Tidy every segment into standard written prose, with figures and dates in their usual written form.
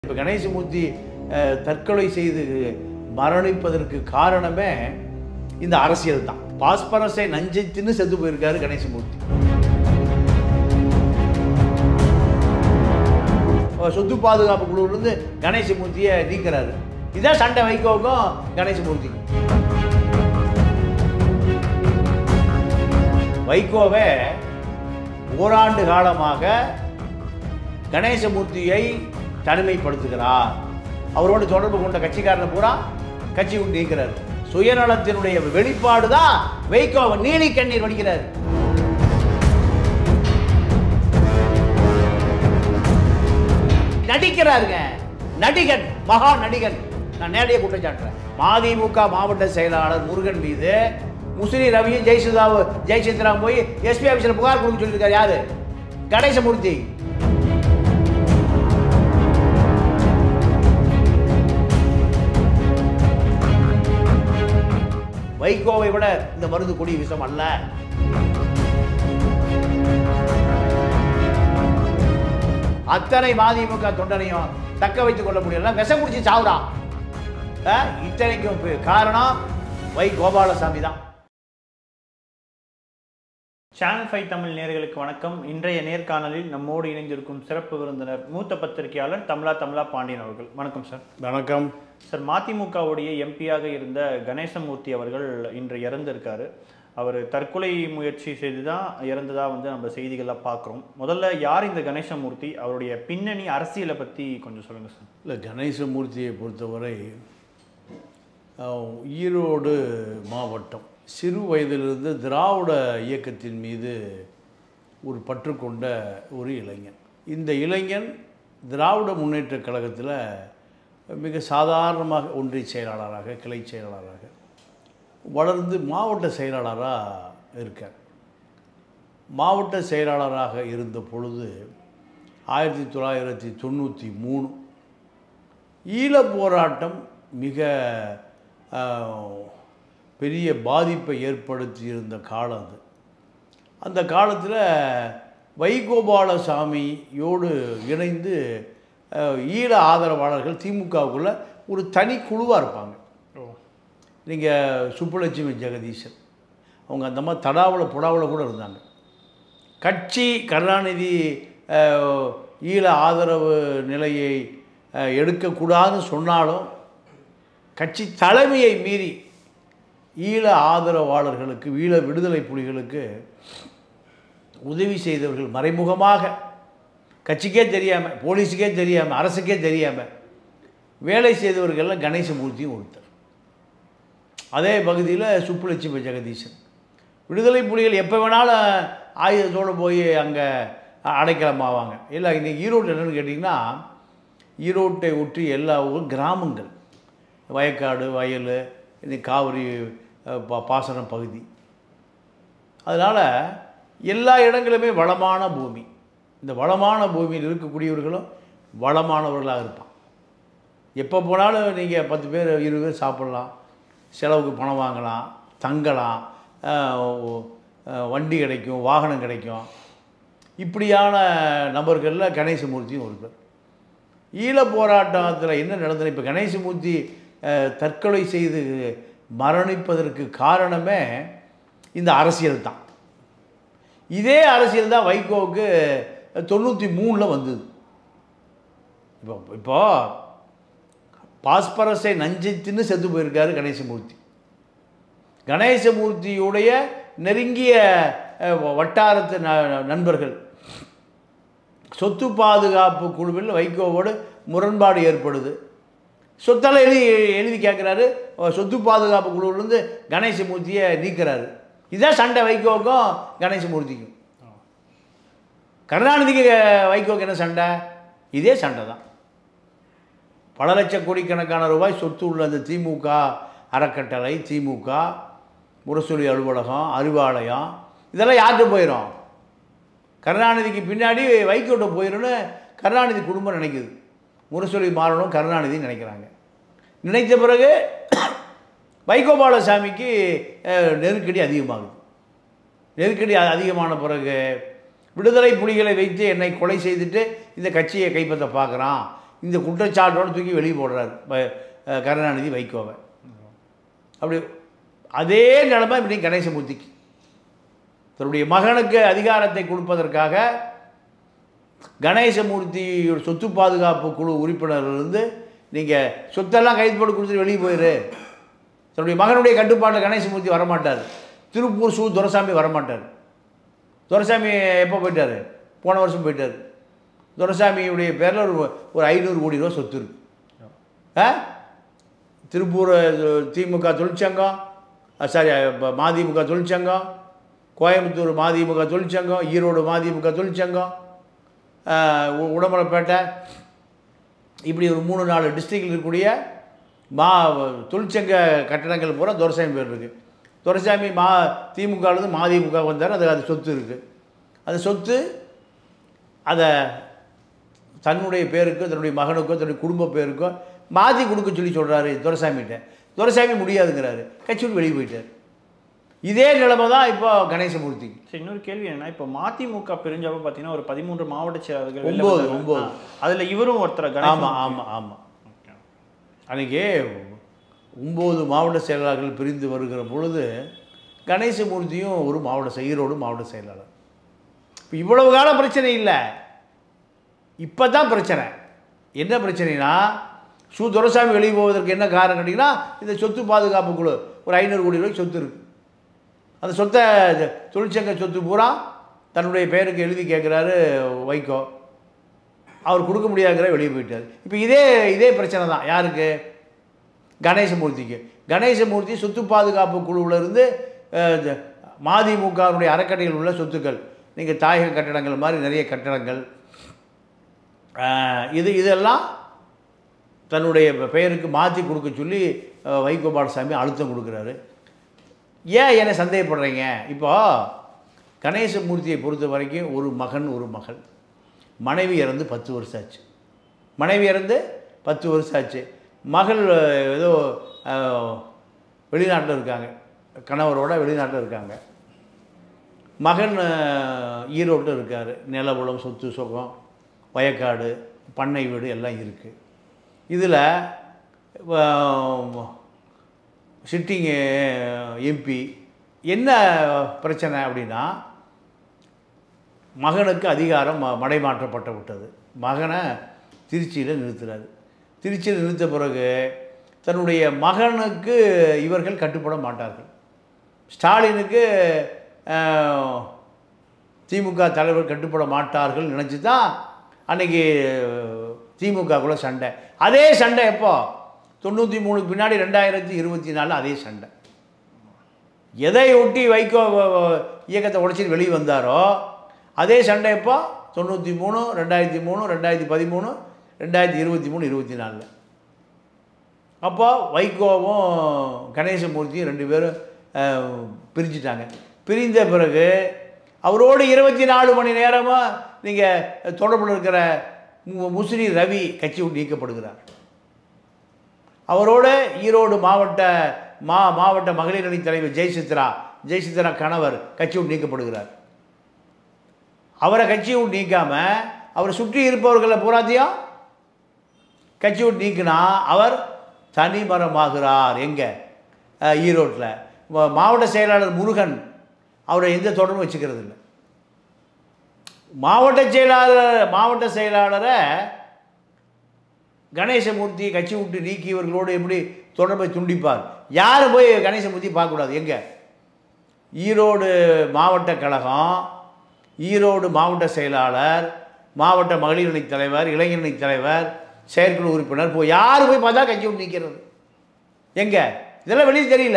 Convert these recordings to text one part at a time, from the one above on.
இப்போ கணேசமூர்த்தி தற்கொலை செய்து மரணிப்பதற்கு காரணமே இந்த அரசியல் தான். பாஸ்பரஸை நஞ்சை தின்னு செத்து போயிருக்காரு கணேசமூர்த்தி. சொத்து பாதுகாப்பு குழுவிலிருந்து கணேசமூர்த்தியை நீக்கிறாரு. இதான் சண்டை வைகோவுக்கும் கணேசமூர்த்திக்கும். வைகோவே ஓராண்டு காலமாக கணேசமூர்த்தியை தனிமைப்படுத்துகிறார். அவரோடு தொடர்பு கொண்ட கட்சிக்காரனை பூரா கட்சி விட்டு நீக்கிறார். சுயநலத்தினுடைய வெளிப்பாடு தான் வைகோவை நீலி கண்ணீர் வடிக்கிறார். நடிக்கிறாருங்க, நடிகன், மகா நடிகன். நான் நேரடிய குற்றம் சாட்டுறேன். மதிமுக மாவட்ட செயலாளர் முருகன் மீது முசிறி ரவியும் ஜெயசித்ராவும் போய் எஸ்பி ஆஃபீஸில் புகார் கொடுக்க சொல்லியிருக்காரு. யாரு? கணேசமூர்த்தி. வைகோவை விட இந்த மருந்து கொடிய விஷம் அல்ல. அத்தனை மதிமுக தொண்டனையும் தக்க வைத்துக் கொள்ள முடியல. விஷம் குடிச்சு சாவுறான். இத்தனைக்கும் காரணம் வை கோபாலசாமி தான். சேனல் 5 தமிழ் நேயர்களுக்கு வணக்கம். இன்றைய நேர்காணலில் நம்மோடு இணைந்திருக்கும் சிறப்பு விருந்தினர் மூத்த பத்திரிகையாளர் தமிழா பாண்டியன் அவர்கள். வணக்கம் சார். வணக்கம் சார். மதிமுகவுடைய எம்பியாக இருந்த கணேசமூர்த்தி அவர்கள் இன்று இறந்திருக்காரு. அவர் தற்கொலை முயற்சி செய்து தான் இறந்ததா நம்ம செய்திகள்லாம் பார்க்குறோம். முதல்ல யார் இந்த கணேசமூர்த்தி, அவருடைய பின்னணி அரசியலை பற்றி கொஞ்சம் சொல்லுங்கள் சார். இல்லை, கணேசமூர்த்தியை பொறுத்தவரை ஈரோடு மாவட்டம் சிறு வயதிலிருந்து திராவிட இயக்கத்தின் மீது ஒரு பற்று கொண்ட ஒரு இளைஞன். இந்த இளைஞன் திராவிட முன்னேற்ற கழகத்தில் மிக சாதாரணமாக ஒன்றிய செயலாளராக, கிளை செயலாளராக வளர்ந்து மாவட்ட செயலாளராக இருக்கார். மாவட்ட செயலாளராக இருந்த பொழுது 1993 ஈழப் போராட்டம் மிக பெரிய பாதிப்பை ஏற்படுத்தியிருந்த காலம் அது. அந்த காலத்தில் வைகோபாலசாமியோடு இணைந்து ஈழ ஆதரவாளர்கள் திமுகவுக்குள்ள ஒரு தனி குழுவாக இருப்பாங்க. நீங்கள் 𝗧𝗵𝗀 ஜெகதீசன் அவங்க அந்த மாதிரி தடாவில் புடாவில் கூட இருந்தாங்க. கட்சி கருணாநிதி ஈழ ஆதரவு நிலையை எடுக்கக்கூடாதுன்னு சொன்னாலும் கட்சி தலைமையை மீறி ஈழ ஆதரவாளர்களுக்கு, ஈழ விடுதலை புலிகளுக்கு உதவி செய்தவர்கள் மறைமுகமாக, கட்சிக்கே தெரியாமல், போலீஸுக்கே தெரியாமல், அரசுக்கே தெரியாமல் வேலை செய்தவர்கள்லாம் கணேசமூர்த்தியும் ஒருத்தர். அதே பகுதியில் 𝗧𝗵𝗀 ஜெகதீசன். விடுதலை புலிகள் எப்போ வேணாலும் ஆயுதத்தோடு போய் அங்கே அடைக்கலமாவாங்க. இல்லை, இன்றைக்கி ஈரோடு என்னென்னு கேட்டிங்கன்னா, ஈரோட்டை ஒற்றி எல்லா ஊரும் கிராமங்கள், வயக்காடு, வயல், இன்னைக்கு காவிரி பாசன பகுதி. அதனால் எல்லா இடங்களுமே வளமான பூமி. இந்த வளமான பூமியில் இருக்கக்கூடியவர்களும் வளமானவர்களாக இருப்பான். எப்போ போனாலும் நீங்கள் 10 பேர் 20 பேர் சாப்பிட்லாம், செலவுக்கு பணம் வாங்கலாம், தங்கலாம், வண்டி கிடைக்கும், வாகனம் கிடைக்கும். இப்படியான நபர்களில் கணேசமூர்த்தியும் ஒருத்தர். ஈழ போராட்டத்தில் என்ன நடந்தது? இப்போ கணேசமூர்த்தி தற்கொலை செய்து மரணிப்பதற்கு காரணமே இந்த அரசியல் தான். இதே அரசியல் தான் வைகோவுக்கு 93 வந்தது. இப்போ பாஸ்பரஸை நஞ்சை தின்னு செத்து போயிருக்காரு கணேசமூர்த்தி. கணேசமூர்த்தியுடைய நெருங்கிய வட்டாரத்து நண்பர்கள் சொத்து பாதுகாப்பு குழுவில் வைகோவோடு முரண்பாடு ஏற்படுது. சொத்தெல்லாம் எழுதி கேட்குறாரு. சொத்து பாதுகாப்பு குழுவிலேருந்து கணேசமூர்த்தியை நீக்கிறாரு. இதான் சண்டை வைகோவுக்கும் கணேசமூர்த்திக்கும். கருணாநிதிக்கு வைகோவுக்கு என்ன சண்டை? இதே சண்டை தான். பல லட்சம் கோடிக்கணக்கான ரூபாய் சொத்து உள்ள அந்த திமுக அறக்கட்டளை, திமுக முரசொலி அலுவலகம், அறிவாலயம், இதெல்லாம் யார்கிட்ட போயிடும்? கருணாநிதிக்கு பின்னாடி வைகோட்ட போயிடும்னு கருணாநிதி குடும்பம் நினைக்குது. முரசொலி மாறணும் கருணாநிதி நினைக்கிறாங்க. நினைத்த பிறகு வைகோபாலசாமிக்கு நெருக்கடி அதிகமாகுது. நெருக்கடி அதிகமான பிறகு விடுதலை புலிகளை வைத்து என்னை கொலை செய்துட்டு இந்த கட்சியை கைப்பற்ற பார்க்குறான் இந்த குற்றச்சாட்டோடு தூக்கி வெளியே போடுறாரு கருணாநிதி வைகோவை. அப்படி அதே நிலைமை இப்படி கணேசமூர்த்திக்கு தன்னுடைய மகனுக்கு அதிகாரத்தை கொடுப்பதற்காக கணேசமூர்த்தி சொத்து பாதுகாப்பு குழு உறுப்பினர்லேருந்து நீங்கள் சொத்தெல்லாம் கைது போட்டு கொடுத்துட்டு வெளியே போயிரு. தன்னுடைய மகனுடைய கட்டுப்பாட்டில் கணேசமூர்த்தி வரமாட்டார். திருப்பூர் துரைசாமி வரமாட்டார். துரைசாமி எப்போ போயிட்டார்? போன வருஷம் போயிட்டார். துரைசாமியுடைய பேரில் ஒரு 500 கோடி ரூபா சொத்து இருக்கு. திருப்பூர் திமுக தொழிற்சங்கம், மதிமுக தொழிற்சங்கம், கோயம்புத்தூர் மதிமுக தொழிற்சங்கம், ஈரோடு மதிமுக தொழிற்சங்கம், உடமலைப்பேட்டை, இப்படி ஒரு 3-4 டிஸ்ட்ரிக்டில் இருக்கக்கூடிய தொழிற்சங்க கட்டடங்கள் பூரா துரைசாமி பேர் இருக்குது. துரைசாமி திமுகலேருந்து மதிமுக வந்தார். அது சொத்து இருக்குது. அந்த சொத்து அதை தன்னுடைய பேருக்கோ தன்னுடைய மகனுக்கோ தன்னுடைய குடும்ப பேருக்கோ மாற்றி கொடுக்க சொல்கிறாரு துரைசாமிகிட்ட. துரைசாமி முடியாதுங்கிறாரு. கட்சியோடு வெளியே போயிட்டார். இதே நிலைமை தான் இப்போ கணேசமூர்த்தி. சரி, இன்னொரு கேள்வி என்னன்னா, இப்போ மதிமுக பிரிஞ்சப்போ பார்த்தீங்கன்னா ஒரு 13 மாவட்ட செயலாளர்கள் 9 அதில் இவரும் ஒருத்தர். ஆமாம் ஆமாம் ஆமாம். அன்றைக்கி 9 மாவட்ட செயலாளர்கள் பிரிந்து வருகிற பொழுது கணேசமூர்த்தியும் ஒரு ஈரோடு மாவட்ட செயலாளர். இப்போ இவ்வளவு காலம் பிரச்சனை இல்லை, இப்போ தான் பிரச்சனை. என்ன பிரச்சனைனா, துரைசாமி வெளியே போவதற்கு என்ன காரணம் கேட்டிங்கன்னா, இந்த சொத்து பாதுகாப்பு குழு ஒரு 500 கோடி ரூபாய் சொத்து இருக்குது. அந்த சொத்தை தொழிற்சங்க சொத்து பூரா தன்னுடைய பெயருக்கு எழுதி கேட்குறாரு வைகோ. அவர் கொடுக்க முடியாதுங்கிற வெளியே போயிட்டார். இப்போ இதே பிரச்சனை தான் யாருக்கு? கணேசமூர்த்திக்கு. கணேசமூர்த்தி சொத்து பாதுகாப்பு குழுவிலிருந்து மதிமுகவுடைய அறக்கட்டையில் உள்ள சொத்துக்கள், நீங்கள் தாயக கட்டடங்கள் மாதிரி நிறைய கட்டடங்கள், இதெல்லாம் தன்னுடைய பெயருக்கு மாற்றி கொடுக்க சொல்லி வைகோபாலசாமி அழுத்தம் கொடுக்குறாரு. ஏன் என்னை சந்தேகப்படுறீங்க? இப்போது கணேசமூர்த்தியை பொறுத்த வரைக்கும் ஒரு மகன் ஒரு மகள். மனைவி இறந்து 10 வருஷம் ஆச்சு. மனைவி இறந்து 10 வருஷம் ஆச்சு. மகள் ஏதோ வெளிநாட்டில் இருக்காங்க, கணவரோட வெளிநாட்டில் இருக்காங்க. மகன் ஈரோட்டில் இருக்கார். நிலபுலம், சொத்து சுகம், வயக்காடு, பண்ணை வீடு எல்லாம் இருக்குது. இதில் சிட்டிங் எம்பி என்ன பிரச்சனை அப்படின்னா, மகனுக்கு அதிகாரம் மடைமாற்றப்பட்டு விட்டது. மகனை திருச்சியில் நிறுத்துறாரு. திருச்சியில் நிறுத்த பிறகு தன்னுடைய மகனுக்கு இவர்கள் கட்டுப்பட மாட்டார்கள். ஸ்டாலினுக்கு திமுக தலைவர் கட்டுப்பட மாட்டார்கள் நினச்சி தான் அன்றைக்கி திமுகக்குள்ளே சண்டை. அதே சண்டை எப்போ? 93 பின்னாடி 2024 அதே சண்டை. எதை ஒட்டி வைகோ இயக்கத்தை உடைச்சிட்டு வெளியே வந்தாரோ அதே சண்டை எப்போ? 93, 2003, 2013, 2023, 24. அப்போ வைகோவும் கணேசமூர்த்தியும் 2 பேரும் பிரிஞ்சிட்டாங்க. பிரிந்த பிறகு அவரோடு 24 மணி நேரமாக நீங்கள் தொடர்பில் இருக்கிற முசிறி ரவி கட்சி விட்டு நீக்கப்படுகிறார். அவரோட ஈரோடு மாவட்ட மகளிர் அணி தலைவர் ஜெயசித்ரா கணவர் கட்சி விட்டு நீக்கப்படுகிறார். அவரை கட்சி விட்டு நீக்காமல் அவரை சுற்றி இருப்பவர்களை பூராத்தையும் கட்சி விட்டு நீக்கினா அவர் தனிமரமாகிறார். எங்கே? ஈரோட்டில். மாவட்ட செயலாளர் முருகன் அவரை எந்த தொடர்பும் வச்சுக்கிறது இல்லை. மாவட்ட செயலாளரை கணேசமூர்த்தி கட்சி விட்டு நீக்கியவர்களோடு எப்படி தொடர்பை துண்டிப்பார்? யாரும் போய் கணேசமூர்த்தி பார்க்கக்கூடாது. எங்கே? ஈரோடு மாவட்ட கழகம், ஈரோடு மாவட்ட செயலாளர், மாவட்ட மகளிர் அணி தலைவர், இளைஞர் அணி தலைவர், செயற்குழு உறுப்பினர் யார் போய் பார்த்தா கட்சி விட்டு நீக்கிறது. எங்கே? இதெல்லாம் வெளியே தெரியல.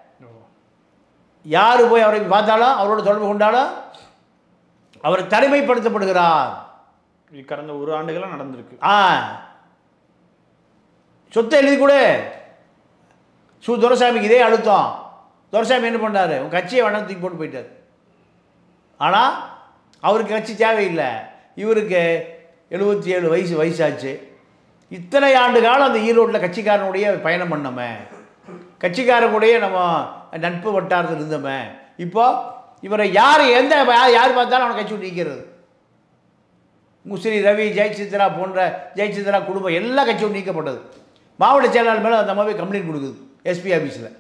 யார் போய் அவரை பார்த்தாலும் அவரோட தொடர்பு கொண்டாலும் அவர் தனிமைப்படுத்தப்படுகிறார். கடந்த 1 ஆண்டுகளாக நடந்திருக்கு. சொத்தை எழுதி கூட துரைசாமிக்கு இதே அழுத்தம். துரைசாமி என்ன பண்ணார்? உங்கள் கட்சியை வேணாம் தூக்கி போட்டு போயிட்டார். ஆனால் அவருக்கு கட்சி தேவையில்லை. இவருக்கு 77 வயசாச்சு. இத்தனை ஆண்டு காலம் அந்த ஈரோட்டில் கட்சிக்காரனுடைய பயணம் பண்ணோமே, கட்சிக்காரனுடைய நம்ம நட்பு வட்டாரத்தில் இருந்தோமே, இப்போ இவரை யார் பார்த்தாலும் அவனை கட்சி விட்டு நீக்கிறது. முசிறி ரவி, ஜெயசித்ரா போன்ற ஜெயசித்ரா குடும்பம் எல்லா கட்சியும் நீக்கப்பட்டது. மாவட்ட செயலாளர் மேலே அந்த மாதிரி கம்ப்ளைண்ட் கொடுக்குது எஸ்பி ஆஃபீஸில்.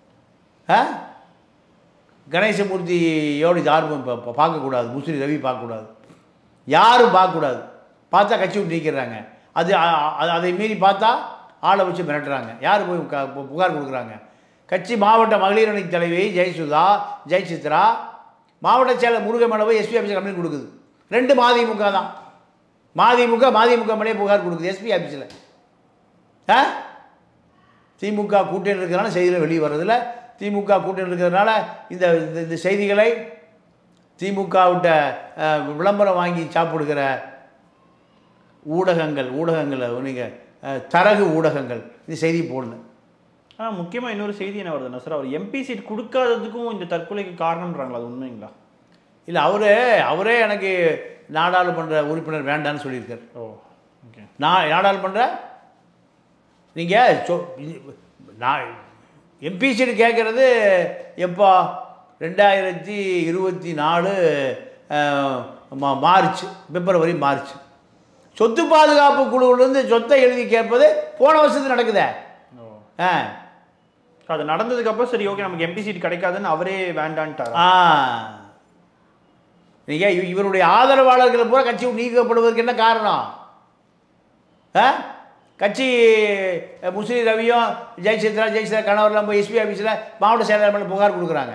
கணேசமூர்த்தியோடு யாரும் பார்க்கக்கூடாது, முசிறி ரவி பார்க்கக்கூடாது, யாரும் பார்க்கக்கூடாது. பார்த்தா கட்சி விட்டு நீக்கிறாங்க. அதை மீறி பார்த்தா ஆளை வச்சு மிரட்டுறாங்க. யார் போய் புகார் கொடுக்குறாங்க? கட்சி மாவட்ட மகளிர் அணி தலைவி ஜெயசுதா, ஜெயசித்ரா, மாவட்ட செயலர் முருகன் மேலே போய் எஸ்பி ஆஃபீஸில் கம்ப்ளைண்ட் கொடுக்குது. 2 மதிமுக தான். மதிமுக மேலே புகார் கொடுக்குது எஸ்பி ஆஃபீஸில். திமுக கூட்டணி இருக்கிறதுனால செய்தியில் வெளியே வர்றதில்ல. திமுக கூட்டணி இருக்கிறதுனால இந்த செய்திகளை திமுகவிட்ட விளம்பரம் வாங்கி சாப்பிடுகிற ஊடகங்கள் நீங்கள் தரகு ஊடகங்கள் இந்த செய்தி போடல. முக்கியமாக இன்னொரு செய்தி என்ன வருதுன்னா சார், அவர் எம்பி சீட் கொடுக்காததுக்கும் இந்த தற்கொலைக்கு காரணம்ன்றாங்களா? அது உண்மைங்களா? இல்லை, அவரே எனக்கு நாடாளுமன்ற உறுப்பினர் வேண்டான்னு சொல்லியிருக்கார். ஓகே. நாடாளுமன்ற நீங்கள் நான் எம்பி சீட் கேட்குறது எப்போ? 2024 மார்ச், பிப்ரவரி மார்ச். சொத்து பாதுகாப்பு குழுவிலிருந்து சொத்தை எழுதி கேட்பது போன வருஷத்துக்கு நடக்குதே. அது நடந்ததுக்கப்புறம் சரி ஓகே நமக்கு எம்பி சீட் கிடைக்காதுன்னு அவரே வேண்டான்ட்டார். நீங்கள் இவருடைய ஆதரவாளர்கள் பூரா கட்சி நீக்கப்படுவதற்கு என்ன காரணம்? கட்சி முசிறி ரவியும் ஜெயசித்ரா கணவர்லாம் போய் எஸ்பி ஆஃபீஸில் மாவட்ட செயலாளர் மேலே புகார் கொடுக்குறாங்க.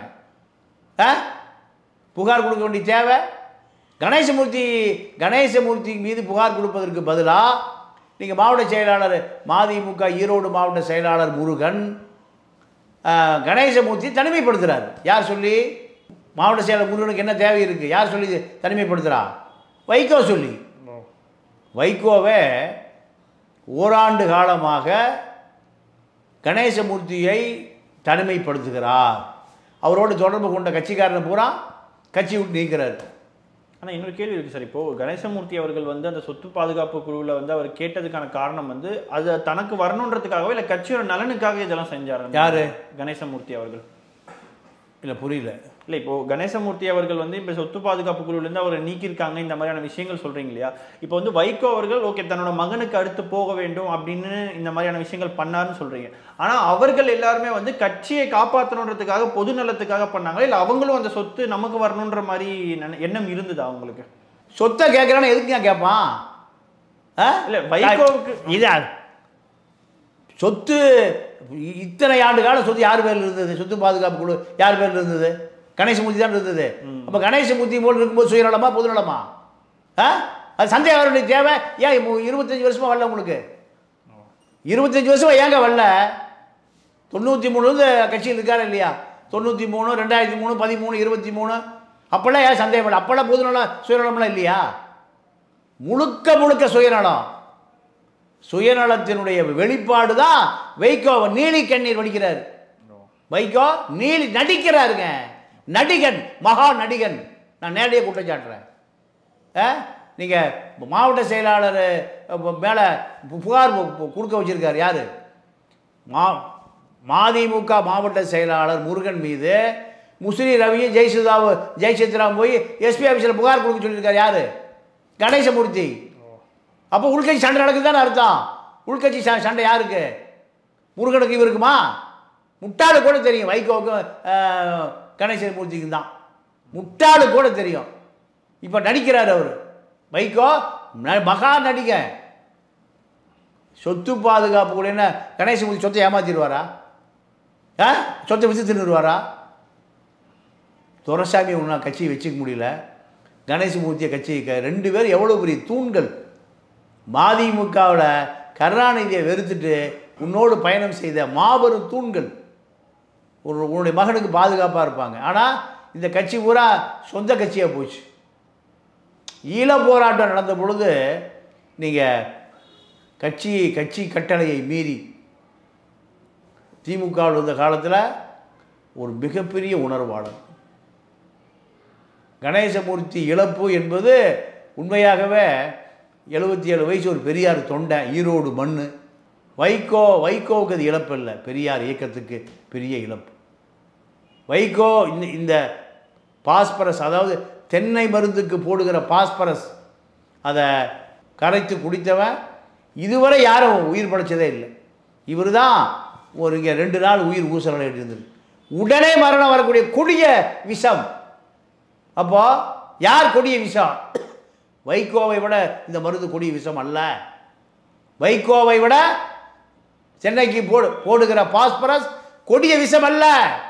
புகார் கொடுக்க வேண்டிய தேவை கணேசமூர்த்தி மீது புகார் கொடுப்பதற்கு பதிலாக நீங்கள் மாவட்ட செயலாளர் மதிமுக ஈரோடு மாவட்ட செயலாளர் முருகன் கணேசமூர்த்தி தனிமைப்படுத்துகிறார். யார் சொல்லி? மாவட்ட செயலாளர் முருகனுக்கு என்ன தேவை இருக்குது? யார் சொல்லி தனிமைப்படுத்துகிறா? வைகோ சொல்லி. வைகோவை ஓராண்டு காலமாக கணேசமூர்த்தியை தனிமைப்படுத்துகிறார். அவரோடு தொடர்பு கொண்ட கட்சிக்காரனை பூரா கட்சி விட்டு நீக்கிறார். ஆனால் இன்னொரு கேள்வி இருக்குது சார். இப்போது கணேசமூர்த்தி அவர்கள் அந்த சொத்து பாதுகாப்பு குழுவில் அவர் கேட்டதுக்கான காரணம் அது தனக்கு வரணுன்றதுக்காகவே இல்லை கட்சியோட நலனுக்காக இதெல்லாம் செஞ்சார்? யார்? கணேசமூர்த்தி அவர்கள். இல்லை, புரியல. இல்லை, இப்போது கணேசமூர்த்தி அவர்கள் இப்போ சொத்து பாதுகாப்பு குழுவிலேருந்து அவரை நீக்கியிருக்காங்க, இந்த மாதிரியான விஷயங்கள் சொல்கிறீங்க இல்லையா? இப்போ வைகோ அவர்கள் ஓகே தன்னோட மகனுக்கு அடுத்து போக வேண்டும் அப்படின்னு இந்த மாதிரியான விஷயங்கள் பண்ணாருன்னு சொல்கிறீங்க. ஆனால் அவர்கள் எல்லாருமே கட்சியை காப்பாற்றணுன்றதுக்காக பொது நலத்துக்காக பண்ணாங்க, இல்லை அவங்களும் அந்த சொத்து நமக்கு வரணுன்ற மாதிரி எண்ணம் இருந்தது அவங்களுக்கு? சொத்தை கேட்குறான்னு எதுக்கு கேட்பான்? இல்லை, வைகோவுக்கு இதா சொத்து இத்தனை ஆண்டு காலம் சொத்து யார் பேரில் இருந்தது? சொத்து பாதுகாப்பு குழு யார் பேரில் இருந்தது? கணேசமூர்த்தி தான் இருந்தது. அப்போ கணேசமூர்த்தி போல் இருக்கும்போது சுயநலமா பொதுநலமா? அது சந்தேகம் வர வேண்டிய தேவை ஏன் 25 வருஷமா வரல உங்களுக்கு? 25 வருஷமா ஏங்க வரல? 93 கட்சியில் இருக்காரு இல்லையா? 93, 2003, 13, 23 அப்போல்லாம் ஏன் சந்தேகம் இல்லை? அப்போல்லாம் பொதுநலம் சுயநலம்லாம் இல்லையா? முழுக்க சுயநலம். சுயநலத்தினுடைய வெளிப்பாடு தான் வைகோவை நீலி கண்ணீர் வடிக்கிறார். வைகோ நடிக்கிறாருங்க, நடிகன், மகா நடிகன். நான் நேரடியாக குற்றம் சாட்டுறேன். நீங்கள் மாவட்ட செயலாளர் மேலே புகார் கொடுக்க வச்சுருக்கார் யார்? மதிமுக மாவட்ட செயலாளர் முருகன் மீது முசிறி ரவியும் ஜெயசித்ராவும் போய் எஸ்பி ஆஃபீஸில் புகார் கொடுக்க சொல்லியிருக்கார் யார்? கணேசமூர்த்தி. அப்போ உள்கட்சி சண்டை நடக்குதுதானே அர்த்தம். உள்கட்சி சண்டை யாருக்கு? முருகனுக்கு இவருக்குமா? முட்டாளு கூட தெரியும் வைகோவுக்கும் கணேசமூர்த்திக்கும் தான். முட்டாளு கூட தெரியும். இப்போ நடிக்கிறார் அவர். வைகோ மகா நடிகன். சொத்து பாதுகாப்பு கூட என்ன கணேசமூர்த்தி சொத்தை ஏமாத்திடுவாரா? சொத்தை வச்சு தின்னுடுவாரா? துரைசாமி ஒன்றா கட்சியை வச்சுக்க முடியல, கணேசமூர்த்தியை கட்சியை 2 பேர் எவ்வளோ பெரிய தூண்கள். மதிமுகவோட கருணாநிதியை வெறுத்துட்டு உன்னோடு பயணம் செய்த மாபெரும் தூண்கள். உன்னுடைய மகனுக்கு பாதுகாப்பாக இருப்பாங்க. ஆனால் இந்த கட்சி பூரா சொந்த கட்சியாக போச்சு. ஈழ போராட்டம் நடந்த பொழுது நீங்கள் கட்சி கட்டளையை மீறி திமுகவில் இருந்த காலத்தில் ஒரு மிகப்பெரிய உணர்வாளர் கணேசமூர்த்தி. இழப்பு என்பது உண்மையாகவே 77 வயசு ஒரு பெரியார் தொண்டை, ஈரோடு மண்ணு. வைகோவுக்கு அது இழப்பு இல்லை, பெரியார் இயக்கத்துக்கு பெரிய இழப்பு. வைகோ இந்த பாஸ்பரஸ், அதாவது தென்னை மருந்துக்கு போடுகிற பாஸ்பரஸ், அதை கரைத்து குடித்தவன் இதுவரை யாரும் உயிர் படைச்சதே இல்லை. இவர் தான் ஒரு இங்கே 2 நாள் உயிர் ஊசல் இருந்தது. உடனே மரணம் வரக்கூடிய கொடிய விஷம். அப்போது யார் கொடிய விஷம்? வைகோவை விட இந்த மருந்து கொடிய விஷம் அல்ல. வைகோவை விட சென்னைக்கு போடுகிற பாஸ்பரஸ் கொடிய விஷம் அல்ல.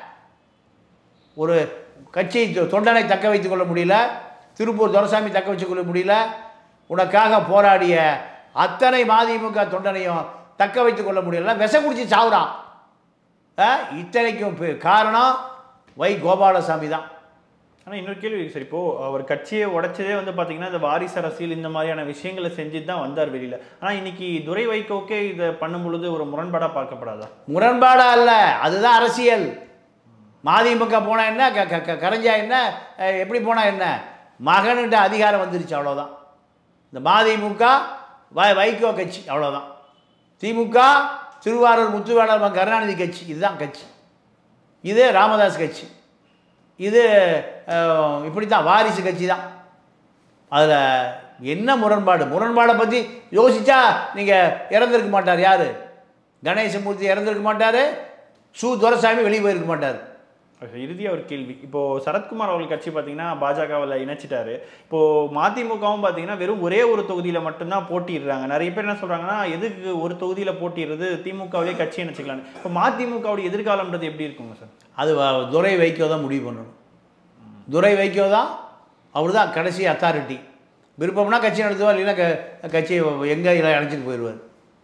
ஒரு கட்சி தொண்டனை தக்க வைத்துக் கொள்ள முடியல, திருப்பூர் துரைசாமி தக்க வச்சுக் கொள்ள முடியல, உனக்காக போராடிய அத்தனை மதிமுக தொண்டனையும் தக்க வைத்துக் கொள்ள முடியல, விஷம் குடிச்சு சாவுறான். இத்தனைக்கும் காரணம் வை கோபாலசாமி தான். ஆனால் இன்னொரு கேள்வி சார், இப்போது அவர் கட்சியை உடைச்சதே வந்து பார்த்தீங்கன்னா இந்த வாரிசு அரசியல் இந்த மாதிரியான விஷயங்களை செஞ்சுட்டு தான் வந்தார் வெளியில். ஆனால் இன்னைக்கு துரை வைகோக்கே இதை பண்ணும் பொழுது ஒரு முரண்பாடாக பார்க்கப்படாதா? முரண்பாடாக அல்ல, அதுதான் அரசியல். மதிமுக போனால் என்ன, கரைஞ்சா என்ன, எப்படி போனால் என்ன, மகன்கிட்ட அதிகாரம் வந்துருச்சு, அவ்வளோதான். இந்த மதிமுக வைகோ கட்சி, அவ்வளோதான். திமுக திருவாரூர் முத்துவேலர் கருணாநிதி கட்சி, இதுதான் கட்சி. இது ராமதாஸ் கட்சி, இது இப்படி தான் வாரிசு கட்சி தான். அதில் என்ன முரண்பாடு? முரண்பாடை பற்றி யோசித்தா நீங்கள் இறந்துருக்க மாட்டார். யார்? கணேசமூர்த்தி இறந்துருக்க மாட்டார், துரைசாமி வெளியே போயிருக்க மாட்டார். இறுதியாக ஒரு கேள்வி, இப்போது சரத்குமார் அவர்கள் கட்சி பார்த்தீங்கன்னா பாஜகவில் இணைச்சிட்டாரு. இப்போது மதிமுகவும் பார்த்தீங்கன்னா வெறும் ஒரே ஒரு தொகுதியில் மட்டும்தான் போட்டிடுறாங்க. நிறைய பேர் என்ன சொல்கிறாங்கன்னா, எதுக்கு ஒரு தொகுதியில் போட்டிடுறது, திமுகவிலே கட்சி இணைச்சிக்கலான்னு. இப்போ மதிமுகவுடைய எதிர்காலம்ன்றது எப்படி இருக்குங்க சார்? அது துரை வைகோ தான் முடிவு பண்ணணும். துரை வைகோ தான், அவர் தான் கடைசி அத்தாரிட்டி. விருப்பம்னா கட்சி நடத்துவார், இல்லைன்னா கட்சியை எங்கே இல்லை அழைச்சிட்டு போயிடுவார்.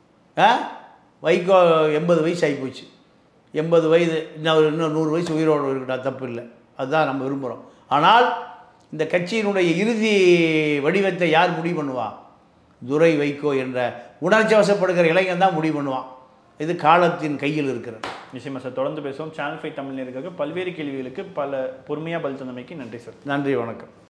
வைகோ 80 வயசு ஆகிப்போச்சு. 80 வயது, இன்னும் 100 வயசு உயிரோடு இருக்கட்டும், தப்பு இல்லை, அதுதான் நம்ம விரும்புகிறோம். ஆனால் இந்த கட்சியினுடைய இறுதி வடிவத்தை யார் முடிவு பண்ணுவா? துரை வைகோ என்ற உணர்ச்சி வசப்படுகிற இளைஞன் தான் முடிவு பண்ணுவான். இது காலத்தின் கையில் இருக்கிறது. நிச்சயமா சார், தொடர்ந்து பேசுவோம். சேனல் 5 தமிழ் நேயர்களுக்கு பல்வேறு கேள்விகளுக்கு பல பொறுமையாக பதில் தந்தமைக்கு நன்றி சார். நன்றி, வணக்கம்.